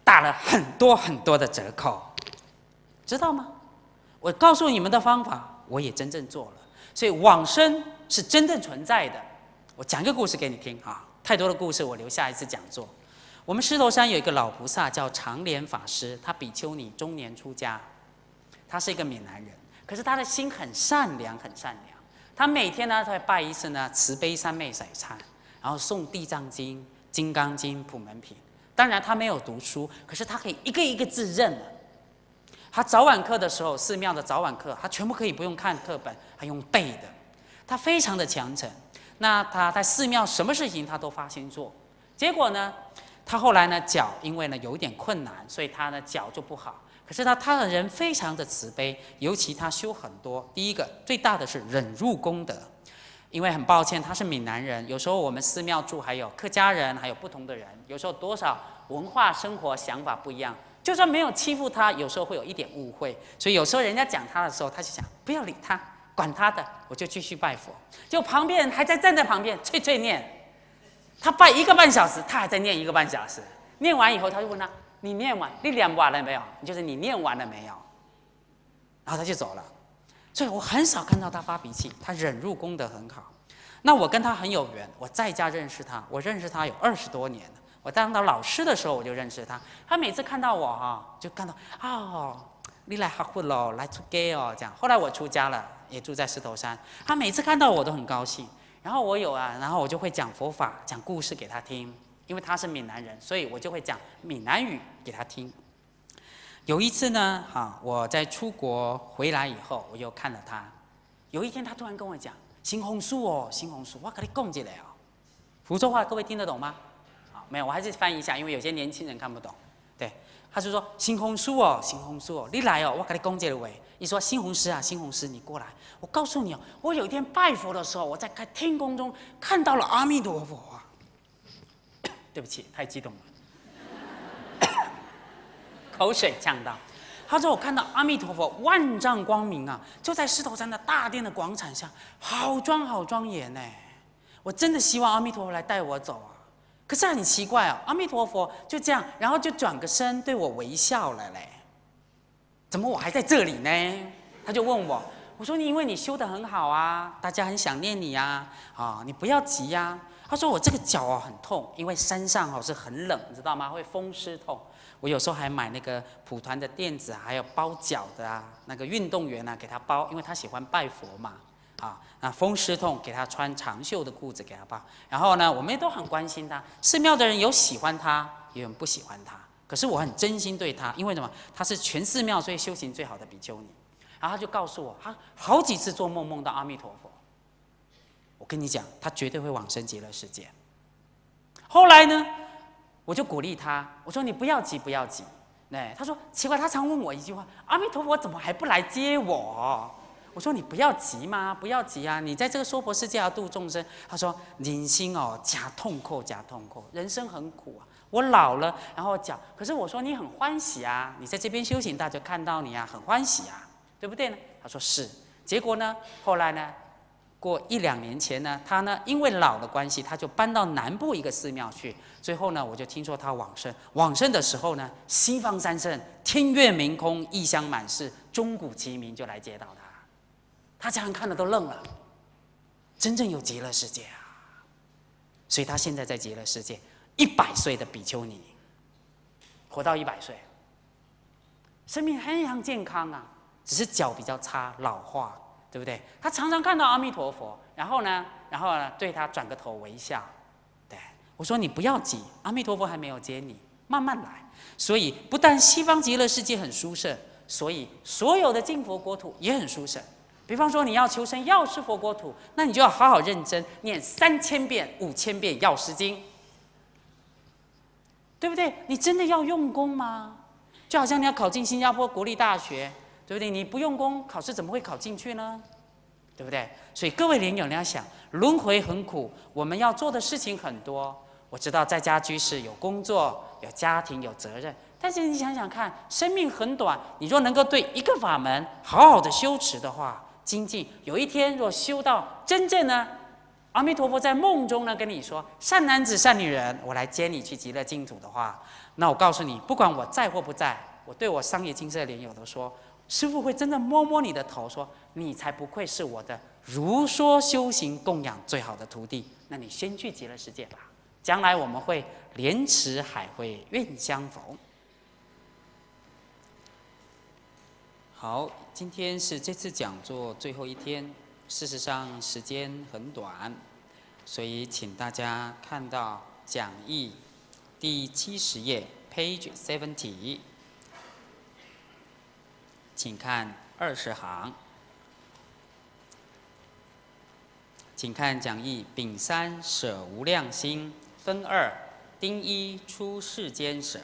打了很多很多的折扣，知道吗？我告诉你们的方法，我也真正做了。所以往生是真正存在的。我讲一个故事给你听啊，太多的故事我留下一次讲座。我们狮头山有一个老菩萨叫长莲法师，他比丘尼中年出家，他是一个闽南人，可是他的心很善良，很善良。他每天呢，他会拜一次呢慈悲三昧骰忏，然后诵地藏经、金刚经、普门品。当然他没有读书，可是他可以一个一个字认了。他早晚课的时候，寺庙的早晚课，他全部可以不用看课本，他用背的。他非常的虔诚。那他在寺庙什么事情他都发心做。结果呢，他后来呢脚因为呢有一点困难，所以他呢脚就不好。可是他的人非常的慈悲，尤其他修很多。第一个最大的是忍辱功德。因为很抱歉，他是闽南人，有时候我们寺庙住还有客家人，还有不同的人，有时候多少文化、生活、想法不一样。就算没有欺负他，有时候会有一点误会，所以有时候人家讲他的时候，他就想不要理他，管他的，我就继续拜佛。就旁边人还在站在旁边脆脆念，他拜1个半小时，他还在念1个半小时。念完以后，他就问他：“你念完，你念完了没有？”就是你念完了没有？然后他就走了。所以我很少看到他发脾气，他忍辱功德很好。那我跟他很有缘，我在家认识他，我认识他有20多年了。我当到老师的时候，我就认识他。他每次看到我哈，就看到哦，你来学佛喽，来出家哦，这样。后来我出家了，也住在狮头山。他每次看到我都很高兴。然后然后我就会讲佛法，讲故事给他听。因为他是闽南人，所以我就会讲闽南语给他听。有一次呢，我在出国回来以后，我又看了他。有一天，他突然跟我讲：“新红书哦，新红书，我跟你讲一下哦。”福州话各位听得懂吗？没有，我还是翻译一下，因为有些年轻人看不懂。对，他就说：“新红书哦，新红书哦，你来哦，我跟你讲一下。”你说：“新红师啊，新红师，你过来。我告诉你哦，我有一天拜佛的时候，我在天空中看到了阿弥陀佛啊。”对不起，太激动了。口水呛到。他说：“我看到阿弥陀佛万丈光明啊，就在狮头山的大殿的广场上，好庄严呢。我真的希望阿弥陀佛来带我走啊。可是很奇怪啊，阿弥陀佛就这样，然后就转个身对我微笑了嘞。怎么我还在这里呢？”他就问我，我说：“因为你修得很好啊，大家很想念你呀，你不要急呀。”他说：“我这个脚很痛，因为山上是很冷，你知道吗？会风湿痛。我有时候还买那个普团的垫子，还有包脚的那个运动员给他包，因为他喜欢拜佛嘛。那风湿痛给他穿长袖的裤子给他包。然后呢，我们也都很关心他。寺庙的人有喜欢他，也有人不喜欢他。可是我很真心对他，因为什么？他是全寺庙最修行最好的比丘尼。然后他就告诉我，他好几次做梦梦到阿弥陀佛。我跟你讲，他绝对会往生极乐世界。后来呢，我就鼓励他，我说：“你不要急，不要急。”他说：“奇怪，他常问我一句话：阿弥陀佛怎么还不来接我？”我说：“你不要急嘛，不要急啊！你在这个娑婆世界要度众生。”他说：“人心假痛苦，假痛苦，人生很苦啊。我老了，然后讲，可是我说你很欢喜啊，你在这边修行，大家看到你啊，很欢喜啊，对不对呢？”他说：“是。”结果呢，后来呢？过1、2年前呢，他呢因为老的关系，他就搬到南部一个寺庙去。最后呢，我就听说他往生。往生的时候呢，西方三圣、天月明空、异香满室、钟鼓齐鸣，就来接到他。他家人看了都愣了，真正有极乐世界啊！所以他现在在极乐世界，100岁的比丘尼，活到100岁，生命很很健康啊，只是脚比较差，老化。对不对？他常常看到阿弥陀佛，然后呢，对他转个头微笑。对我说：“你不要急，阿弥陀佛还没有接你，慢慢来。”所以不但西方极乐世界很殊胜，所以所有的净佛国土也很殊胜。比方说你要求生药师佛国土，那你就要好好认真念3000遍、5000遍药师经，对不对？你真的要用功吗？就好像你要考进新加坡国立大学。对不对？你不用功，考试怎么会考进去呢？对不对？所以各位莲友，你要想，轮回很苦，我们要做的事情很多。我知道在家居士有工作、有家庭、有责任，但是你想想看，生命很短，你若能够对一个法门好好的修持的话，精进，有一天若修到真正呢阿弥陀佛在梦中呢跟你说：“善男子、善女人，我来接你去极乐净土的话，那我告诉你，不管我在或不在，我对我商业金色莲友都说，师父会真的摸摸你的头，说你才不愧是我的如说修行供养最好的徒弟。那你先去极乐世界吧，将来我们会莲池海会愿相逢。”好，今天是这次讲座最后一天。事实上，时间很短，所以请大家看到讲义第70页 ，page 70，请看20行，请看讲义丙3舍无量心分2丁1出世间舍。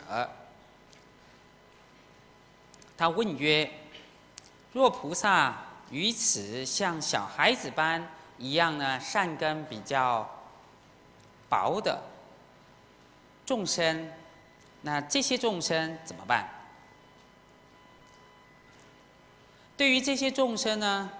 他问曰：若菩萨于此像小孩子般一样呢，善根比较薄的众生，那这些众生怎么办？对于这些众生呢，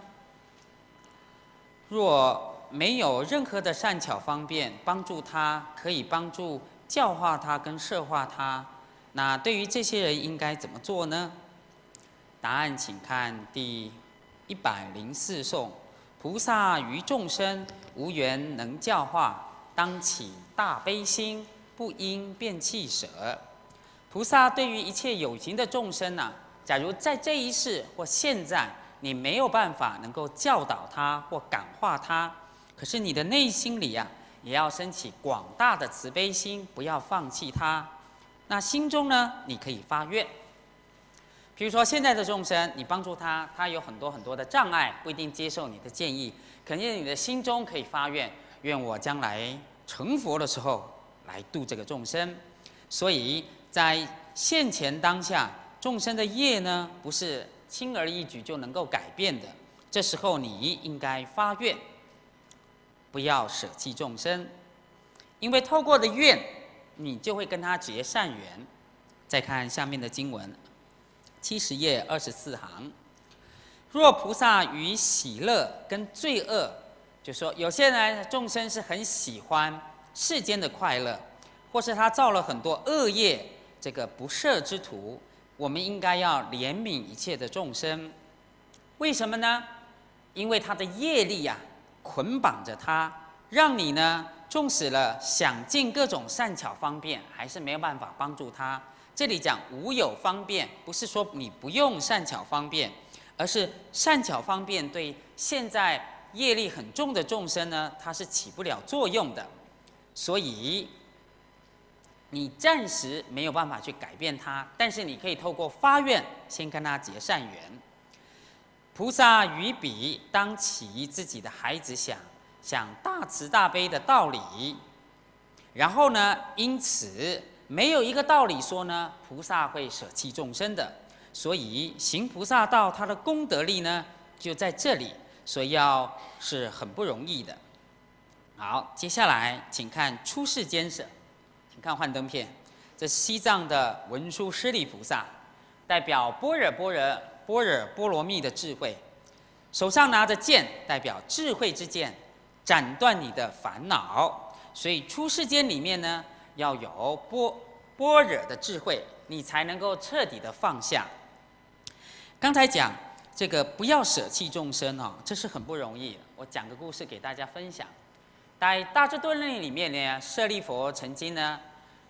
若没有任何的善巧方便帮助他，可以帮助教化他跟摄化他，那对于这些人应该怎么做呢？答案请看第104颂：菩萨于众生无缘能教化，当起大悲心，不应变弃舍。菩萨对于一切有情的众生呢，假如在这一世或现在你没有办法能够教导他或感化他，可是你的内心里也要升起广大的慈悲心，不要放弃他。那心中呢，你可以发愿。比如说，现在的众生，你帮助他，他有很多的障碍，不一定接受你的建议。可是你的心中可以发愿，愿我将来成佛的时候来度这个众生。所以在现前当下，众生的业呢，不是轻而易举就能够改变的。这时候你应该发愿，不要舍弃众生，因为透过的愿，你就会跟他结善缘。再看下面的经文。70页24行，若菩萨于喜乐跟罪恶，就说有些人众生是很喜欢世间的快乐，或是他造了很多恶业，这个不赦之徒，我们应该要怜悯一切的众生。为什么呢？因为他的业力捆绑着他，让你呢纵使了想尽各种善巧方便，还是没有办法帮助他。这里讲无有方便，不是说你不用善巧方便，而是善巧方便对现在业力很重的众生呢，它是起不了作用的。所以你暂时没有办法去改变它，但是你可以透过发愿，先跟他结善缘。菩萨于彼当起自己的孩子想大慈大悲的道理，然后呢，因此没有一个道理说呢，菩萨会舍弃众生的。所以行菩萨道，他的功德力呢就在这里，所以是很不容易的。好，接下来请看出世间舍，请看幻灯片。这是西藏的文殊师利菩萨，代表般若波罗蜜的智慧，手上拿着剑，代表智慧之剑，斩断你的烦恼。所以出世间里面呢，要有般若的智慧，你才能够彻底的放下。刚才讲这个不要舍弃众生这是很不容易的。我讲个故事给大家分享。在大智度论里面呢，舍利弗曾经呢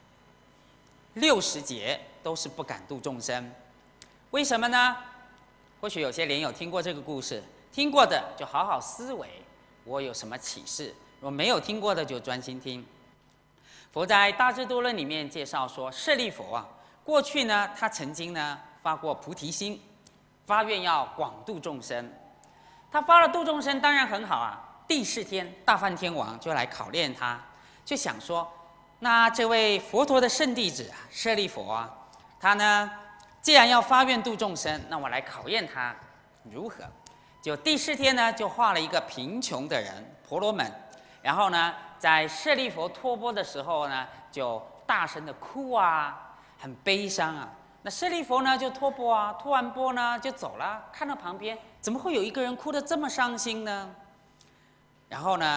60劫都是不敢度众生，为什么呢？或许有些莲友听过这个故事，听过的就好好思维，我有什么启示；如果没有听过的，就专心听。佛在《大智度论》里面介绍说，舍利弗过去呢，他曾经呢发过菩提心，发愿要广度众生。他发了度众生，当然很好第4天，大梵天王就来考验他，就想说，那这位佛陀的圣弟子舍利弗他呢，既然要发愿度众生，那我来考验他如何。就第4天呢，就画了一个贫穷的人婆罗门，然后呢，在舍利弗托钵的时候呢，就大声的哭很悲伤那舍利弗呢就托钵托完钵呢就走了，看到旁边怎么会有一个人哭得这么伤心呢？然后呢，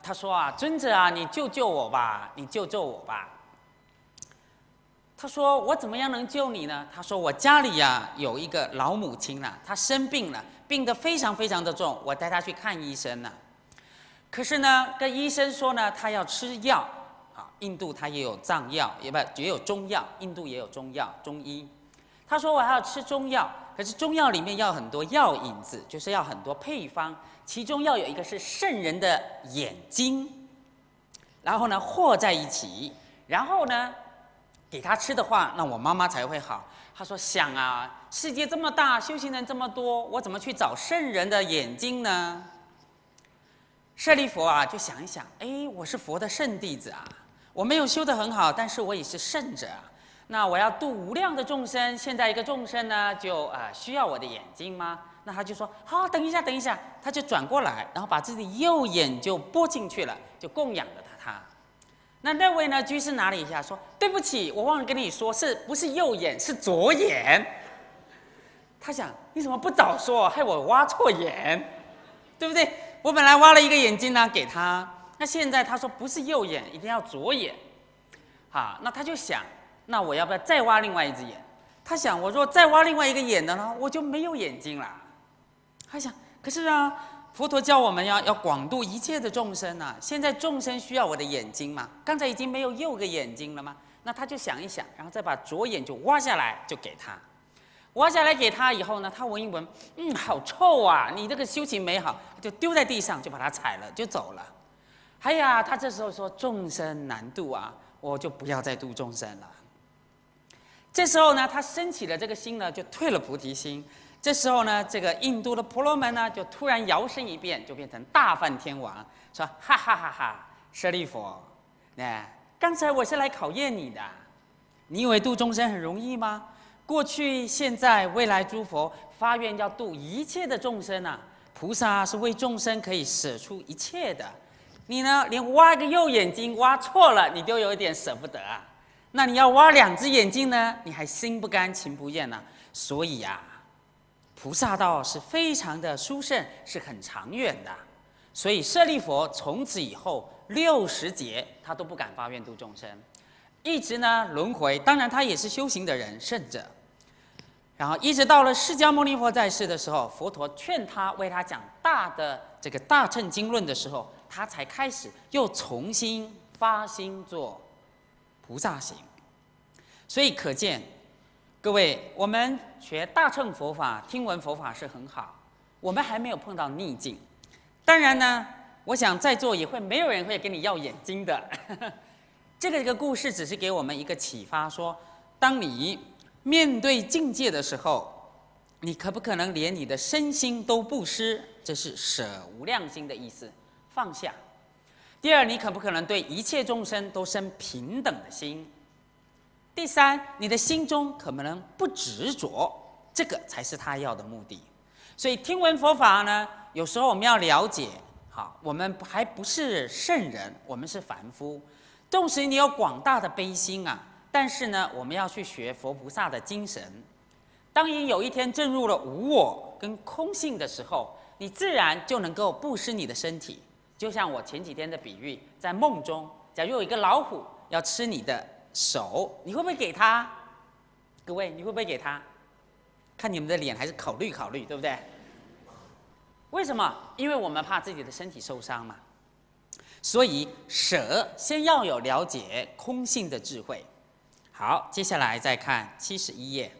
他说啊，尊者啊，你救救我吧，你救救我吧。他说我怎么样能救你呢？他说我家里呀有一个老母亲啊，她生病了，病得非常非常的重，我带她去看医生了。可是呢，跟医生说呢，她要吃药。啊，印度它也有藏药，也有中药，印度也有中药，中医。他说我还要吃中药，可是中药里面要很多药引子，就是要很多配方，其中要有一个是圣人的眼睛，然后呢和在一起，然后呢给他吃的话，那我妈妈才会好。他说想啊，世界这么大，修行人这么多，我怎么去找圣人的眼睛呢？舍利弗啊，就想一想，我是佛的圣弟子啊，我没有修得很好，但是我也是圣者啊。那我要度无量的众生，现在一个众生呢，就需要我的眼睛吗？那他就说好，等一下，等一下，他就转过来，然后把自己的右眼就拨进去了，就供养了他。那位呢，居士拿了一下，说对不起，我忘了跟你说，不是右眼，是左眼。他想你怎么不早说，害我挖错眼，对不对？我本来挖了一个眼睛呢给他，那现在他说不是右眼，一定要左眼。好，那他就想。那我要不要再挖另外一只眼？他想，我若再挖另外一个眼的呢，我就没有眼睛了。他想，可是啊，佛陀教我们要广度一切的众生啊，现在众生需要我的眼睛嘛？刚才已经没有右个眼睛了吗？那他就想一想，然后再把左眼就挖下来，就给他。挖下来给他以后呢，他闻一闻，好臭啊！你这个修行没好，就丢在地上，就把它踩了，就走了。哎呀，他这时候说众生难度啊，我就不要再度众生了。这时候呢，他升起了这个心呢，就退了菩提心。这时候呢，这个印度的婆罗门呢，就突然摇身一变，就变成大梵天王，说：“哈哈哈哈，舍利弗，刚才我是来考验你的。你以为度众生很容易吗？过去、现在、未来诸佛发愿要度一切的众生啊，菩萨是为众生可以舍出一切的。你呢，连挖一个右眼睛挖错了，你都有一点舍不得啊。”那你要挖2只眼睛呢？你还心不甘情不愿呢。所以啊，菩萨道是非常的殊胜，是很长远的。所以舍利弗从此以后60劫他都不敢发愿度众生，一直呢轮回。当然他也是修行的人，圣者。然后一直到了释迦牟尼佛在世的时候，佛陀劝他为他讲这个大乘经论的时候，他才开始又重新发心做菩萨行。所以可见，各位，我们学大乘佛法、听闻佛法是很好，我们还没有碰到逆境。当然呢，我想在座也会没有人会跟你要眼睛的。这个故事只是给我们一个启发，说当你面对境界的时候，你可不可能连你的身心都布施？这是舍无量心的意思，放下。第二，你可不可能对一切众生都生平等的心？第三，你的心中可不能不执着，这个才是他要的目的。所以听闻佛法呢，有时候我们要了解，好，我们还不是圣人，我们是凡夫。纵使你有广大的悲心啊，但是呢，我们要去学佛菩萨的精神。当你有一天证入了无我跟空性的时候，你自然就能够布施你的身体。就像我前几天的比喻，在梦中，假如有一个老虎要吃你的手，你会不会给他？各位，你会不会给他？看你们的脸，还是考虑考虑，对不对？为什么？因为我们怕自己的身体受伤嘛。所以舍先要有了解空性的智慧。好，接下来再看71页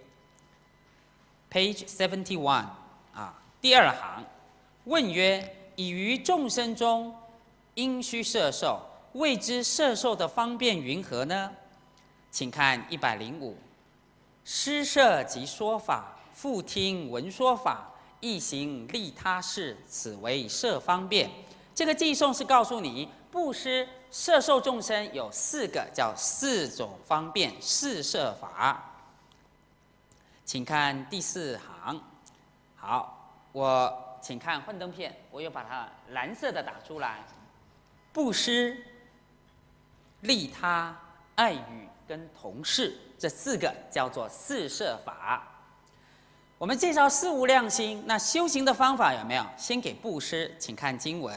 ，Page 71啊，第2行，问曰：已于众生中，应须摄受，未知摄受的方便云何呢？请看105。施摄即说法，复听闻说法，亦行利他事，此为摄方便。这个偈颂是告诉你，布施摄受众生有4个，叫4种方便4摄法。请看第4行。好，我请看幻灯片，我又把它蓝色的打出来。布施、利他、爱语跟同事，这4个叫做4摄法。我们介绍4无量心，那修行的方法有没有？先给布施，请看经文。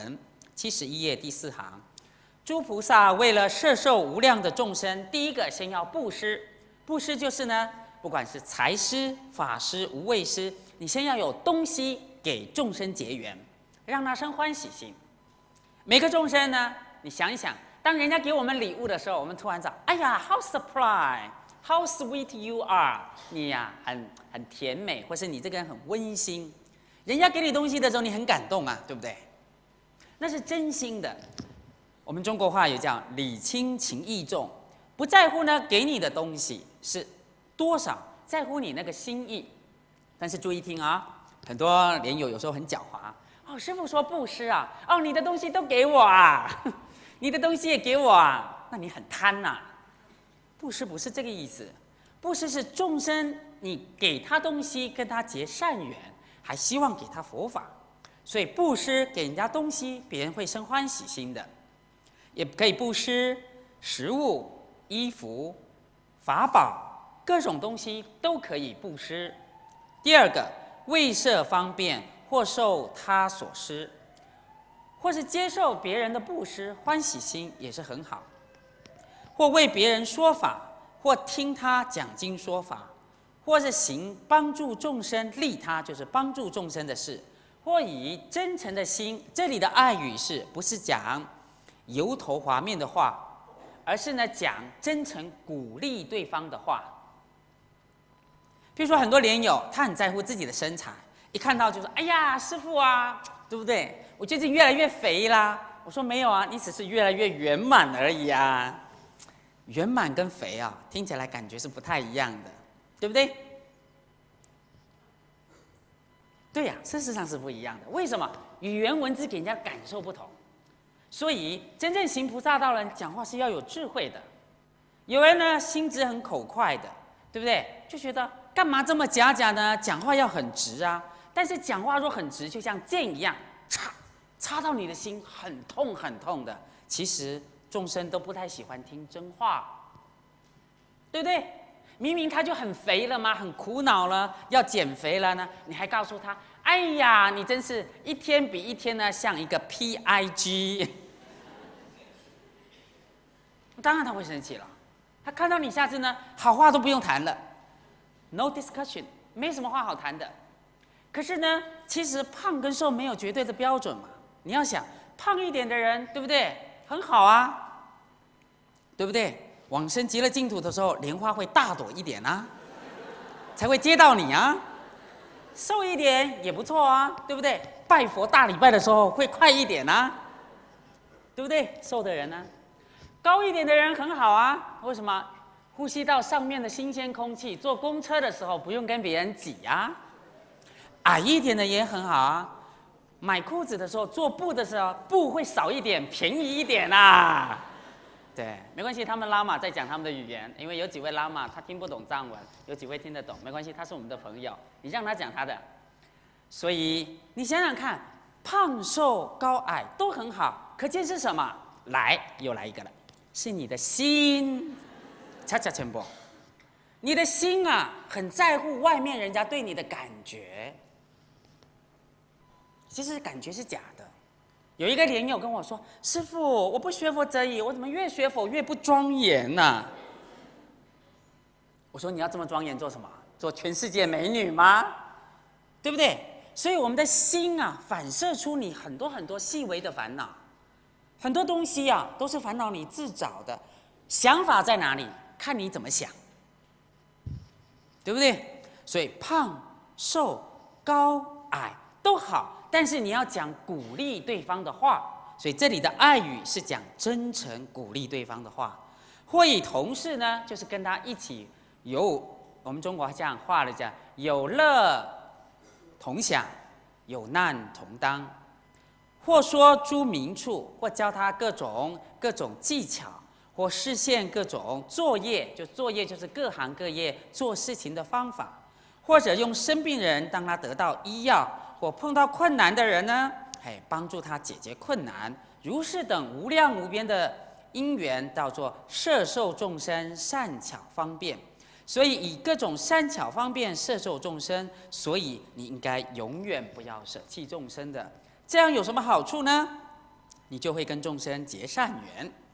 71页第4行，诸菩萨为了摄受无量的众生，第一个先要布施。布施就是呢，不管是财施、法施、无畏施，你先要有东西给众生结缘，让他生欢喜心。每个众生呢，你想一想，当人家给我们礼物的时候，我们突然讲，哎呀 ，how surprise，how sweet you are， 你呀、很甜美，或是你这个人很温馨。人家给你东西的时候，你很感动啊，对不对？那是真心的。我们中国话有叫礼轻情意重，不在乎呢给你的东西是多少，在乎你那个心意。但是注意听啊，很多莲友有时候很狡猾。哦，师父说布施啊，哦，你的东西都给我啊，你的东西也给我啊，那你很贪呐。布施不是这个意思，布施是众生你给他东西，跟他结善缘，还希望给他佛法，所以布施给人家东西，别人会生欢喜心的。也可以布施食物、衣服、法宝，各种东西都可以布施。第二个，为设方便，或受他所施，或是接受别人的布施，欢喜心也是很好。或为别人说法，或听他讲经说法，或是行帮助众生利他，就是帮助众生的事，或以真诚的心，这里的爱语是不是讲油头滑面的话，而是呢讲真诚鼓励对方的话。比如说很多莲友，他很在乎自己的身材，一看到就说：“哎呀，师父啊，对不对？我最近越来越肥啦。”我说：“没有啊，你只是越来越圆满而已啊。”圆满跟肥啊，听起来感觉是不太一样的，对不对？对呀、事实上是不一样的。为什么？语言文字给人家感受不同。所以，真正行菩萨道人讲话是要有智慧的。有人呢，心直很口快的，对不对？就觉得干嘛这么假呢？讲话要很直啊。但是讲话若很直，就像剑一样，插到你的心，很痛很痛的。其实众生都不太喜欢听真话，对不对？明明他就很肥了嘛，很苦恼了，要减肥了呢，你还告诉他：“哎呀，你真是一天比一天呢像一个 PIG。”当然他会生气了，他看到你下次呢，好话都不用谈了 ，no discussion， 没什么话好谈的。可是呢，其实胖跟瘦没有绝对的标准嘛。你要想，胖一点的人，对不对？很好啊，对不对？往生极乐净土的时候，莲花会大朵一点啊，才会接到你啊。瘦一点也不错啊，对不对？拜佛大礼拜的时候会快一点啊，对不对？瘦的人呢、高一点的人很好啊，为什么？呼吸到上面的新鲜空气，坐公车的时候不用跟别人挤啊。矮一点的也很好啊，买裤子的时候，做布的时候，布会少一点，便宜一点啊。对，没关系，他们拉玛在讲他们的语言，因为有几位拉玛他听不懂藏文，有几位听得懂，没关系，他是我们的朋友，你让他讲他的。所以你想想看，胖瘦高矮都很好，可见是什么？又来一个了，是你的心，恰恰全部，你的心啊，很在乎外面人家对你的感觉，其实感觉是假的。有一个莲友跟我说：“师父，我不学佛则已，我怎么越学佛越不庄严呢？”我说：“你要这么庄严做什么？做全世界美女吗？对不对？”所以我们的心啊，反射出你很多很多细微的烦恼，很多东西啊，都是烦恼你自找的。想法在哪里？看你怎么想，对不对？所以胖、瘦、高、矮都好。但是你要讲鼓励对方的话，所以这里的爱语是讲真诚鼓励对方的话。或以同事呢，就是跟他一起我们中国这样话了讲，有乐同享，有难同当。或说诸名处，或教他各种技巧，或示现各种作业，作业就是各行各业做事情的方法，或者用生病人当他得到医药。或碰到困难的人呢，帮助他解决困难，如是等无量无边的因缘，叫做摄受众生善巧方便。所以以各种善巧方便摄受众生，所以你应该永远不要舍弃众生的。这样有什么好处呢？ 你就会跟众生结善缘。